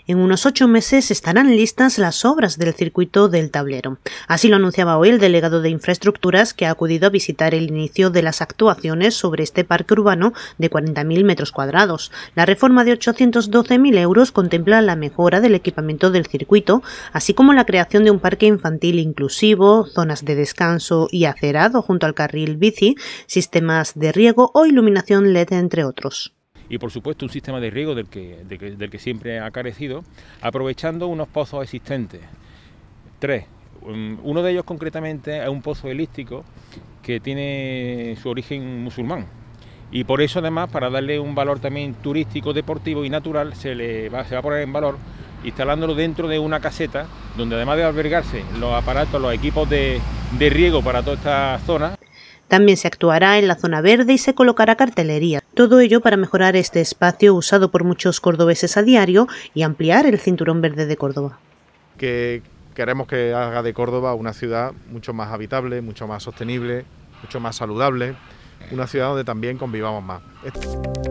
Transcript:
En unos 8 meses estarán listas las obras del circuito del Tablero. Así lo anunciaba hoy el delegado de Infraestructuras, que ha acudido a visitar el inicio de las actuaciones sobre este parque urbano de 40.000 metros cuadrados. La reforma de 812.000 euros contempla la mejora del equipamiento del circuito, así como la creación de un parque infantil inclusivo, zonas de descanso y acerado junto al carril bici, sistemas de riego o iluminación LED, entre otros. Y por supuesto un sistema de riego del que siempre ha carecido, aprovechando unos pozos existentes. 3. Uno de ellos concretamente es un pozo helístico que tiene su origen musulmán. Y por eso además, para darle un valor también turístico, deportivo y natural, se va a poner en valor instalándolo dentro de una caseta, donde además de albergarse los aparatos, los equipos de riego para toda esta zona. También se actuará en la zona verde y se colocará cartelería. Todo ello para mejorar este espacio usado por muchos cordobeses a diario y ampliar el cinturón verde de Córdoba. Que queremos que haga de Córdoba una ciudad mucho más habitable, mucho más sostenible, mucho más saludable, una ciudad donde también convivamos más.